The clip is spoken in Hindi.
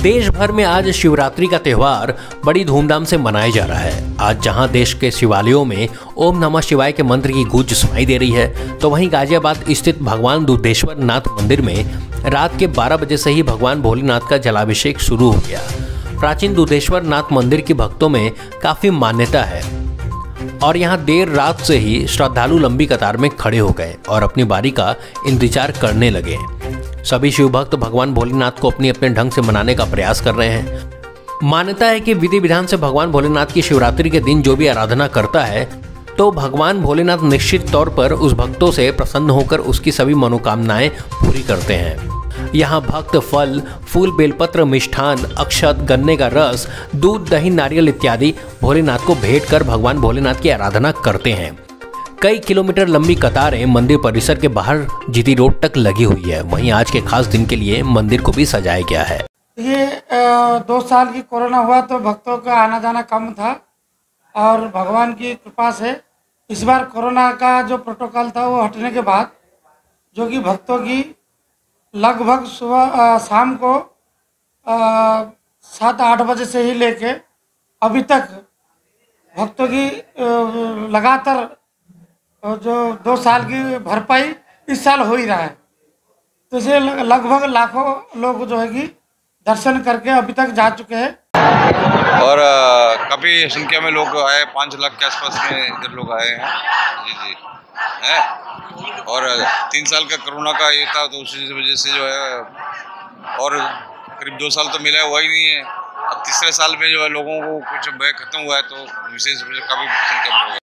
देश भर में आज शिवरात्रि का त्योहार बड़ी धूमधाम से मनाया जा रहा है। आज जहां देश के शिवालयों में ओम नमः शिवाय के मंत्र की गूंज सुनाई दे रही है, तो वहीं गाजियाबाद स्थित भगवान दुधेश्वर नाथ मंदिर में रात के 12 बजे से ही भगवान भोलेनाथ का जलाभिषेक शुरू हो गया। प्राचीन दुधेश्वर नाथ मंदिर की भक्तों में काफी मान्यता है और यहाँ देर रात से ही श्रद्धालु लंबी कतार में खड़े हो गए और अपनी बारी का इंतजार करने लगे। सभी शिव भक्त भगवान भोलेनाथ को अपने अपने ढंग से मनाने का प्रयास कर रहे हैं। मान्यता है कि विधि विधान से भगवान भोलेनाथ की शिवरात्रि के दिन जो भी आराधना करता है, तो भगवान भोलेनाथ निश्चित तौर पर उस भक्तों से प्रसन्न होकर उसकी सभी मनोकामनाएं पूरी करते हैं। यहाँ भक्त फल, फूल, बेलपत्र, मिष्ठान, अक्षत, गन्ने का रस, दूध, दही, नारियल इत्यादि भोलेनाथ को भेंट कर भगवान भोलेनाथ की आराधना करते हैं। कई किलोमीटर लंबी कतारें मंदिर परिसर के बाहर जीटी रोड तक लगी हुई है। वहीं आज के खास दिन के लिए मंदिर को भी सजाया गया है। ये 2 साल की कोरोना हुआ तो भक्तों का आना जाना कम था और भगवान की कृपा से इस बार कोरोना का जो प्रोटोकॉल था वो हटने के बाद जो कि भक्तों की लगभग सुबह शाम को 7-8 बजे से ही लेके अभी तक भक्तों की लगातार जो 2 साल की भरपाई इस साल हो ही रहा है। तो इसे लगभग लाखों लोग जो है कि दर्शन करके अभी तक जा चुके हैं और काफ़ी संख्या में लोग आए, 5 लाख के आसपास में इधर लोग आए हैं। जी है। और 3 साल का कोरोना का ये था तो उसी वजह से जो है और करीब 2 साल तो मिला हुआ ही नहीं है। अब तीसरे साल में जो है लोगों को कुछ भय खत्म हुआ है तो विशेष काफ़ी संख्या में